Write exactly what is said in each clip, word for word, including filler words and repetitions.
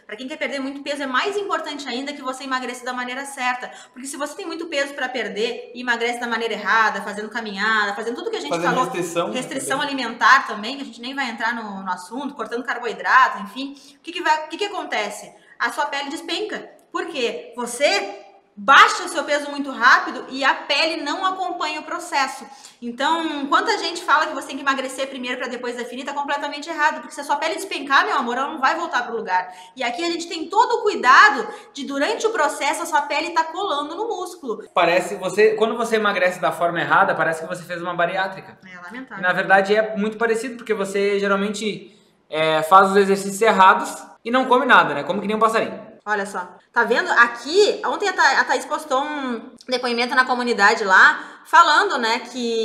Para quem quer perder muito peso, é mais importante ainda que você emagreça da maneira certa. Porque se você tem muito peso para perder e emagrece da maneira errada, fazendo caminhada, fazendo tudo que a gente fazendo falou, restrição, restrição também. alimentar também, que a gente nem vai entrar no, no assunto, cortando carboidrato, enfim, o que que, vai, o que que acontece? A sua pele despenca. Por quê? Você baixa o seu peso muito rápido e a pele não acompanha o processo. Então, quanta gente fala que você tem que emagrecer primeiro para depois definir, tá completamente errado, porque se a sua pele despencar, meu amor, ela não vai voltar pro lugar. E aqui a gente tem todo o cuidado de, durante o processo, a sua pele tá colando no músculo. Parece, você, quando você emagrece da forma errada, parece que você fez uma bariátrica. É lamentável. E, na verdade é muito parecido, porque você geralmente é, faz os exercícios errados e não come nada, né? Come que nem um passarinho. Olha só, tá vendo? Aqui, ontem a, Tha a Thaís postou um depoimento na comunidade lá, falando, né,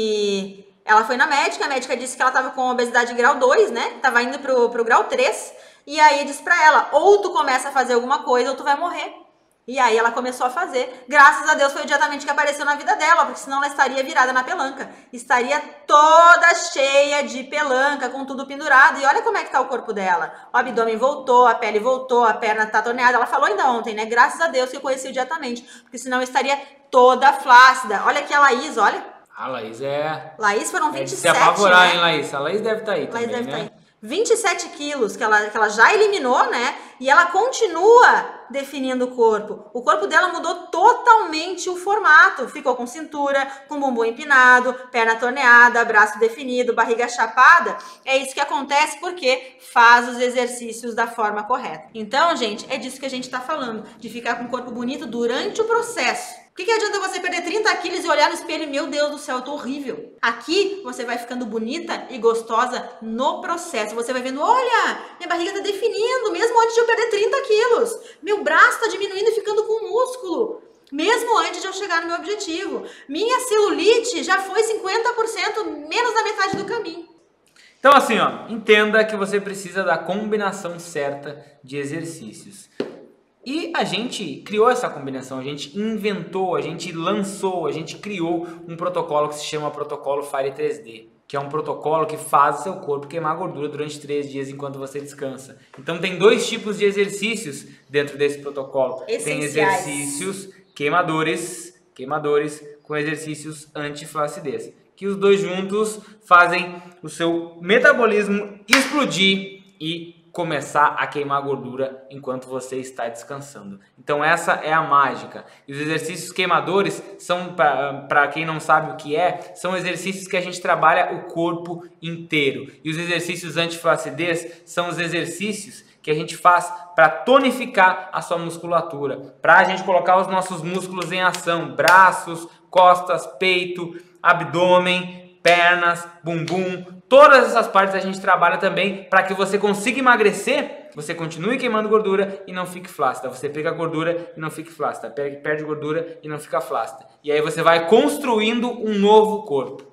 que ela foi na médica, a médica disse que ela tava com obesidade grau dois, né, tava indo pro, pro grau três, e aí disse pra ela, ou tu começa a fazer alguma coisa ou tu vai morrer. E aí ela começou a fazer. Graças a Deus foi o dietamente que apareceu na vida dela, porque senão ela estaria virada na pelanca. Estaria toda cheia de pelanca, com tudo pendurado. E olha como é que tá o corpo dela. O abdômen voltou, a pele voltou, a perna tá torneada. Ela falou ainda ontem, né? Graças a Deus que eu conheci o dietamente, porque senão eu estaria toda flácida. Olha aqui a Laís, olha. A Laís é... Laís foram vinte e sete, é de se apavorar, né? hein, Laís? A Laís deve estar tá aí Laís também, deve né? Tá aí. vinte e sete quilos que ela, que ela já eliminou, né? E ela continua definindo o corpo. O corpo dela mudou totalmente o formato. Ficou com cintura, com bumbum empinado, perna torneada, braço definido, barriga chapada. É isso que acontece porque faz os exercícios da forma correta. Então, gente, é disso que a gente tá falando. De ficar com o corpo bonito durante o processo. O que, que adianta você perder trinta quilos e olhar no espelho e, meu Deus do céu, eu tô horrível. Aqui, você vai ficando bonita e gostosa no processo. Você vai vendo, olha, minha barriga tá definindo, mesmo antes de eu perder trinta quilos. Meu braço tá diminuindo e ficando com músculo, mesmo antes de eu chegar no meu objetivo. Minha celulite já foi cinquenta por cento menos da metade do caminho. Então assim, ó, entenda que você precisa da combinação certa de exercícios. E a gente criou essa combinação, a gente inventou, a gente lançou, a gente criou um protocolo que se chama Protocolo Fire três D, que é um protocolo que faz o seu corpo queimar gordura durante três dias enquanto você descansa. Então tem dois tipos de exercícios dentro desse protocolo. Tem exercícios queimadores, queimadores com exercícios anti-flacidez, que os dois juntos fazem o seu metabolismo explodir e começar a queimar gordura enquanto você está descansando. Então essa é a mágica. E os exercícios queimadores são, para quem não sabe o que é, são exercícios que a gente trabalha o corpo inteiro. E os exercícios anti-flacidez são os exercícios que a gente faz para tonificar a sua musculatura, para a gente colocar os nossos músculos em ação, braços, costas, peito, abdômen, pernas, bumbum, todas essas partes a gente trabalha também para que você consiga emagrecer, você continue queimando gordura e não fique flácida. Você pega gordura e não fique flácida, perde gordura e não fica flácida. E aí você vai construindo um novo corpo.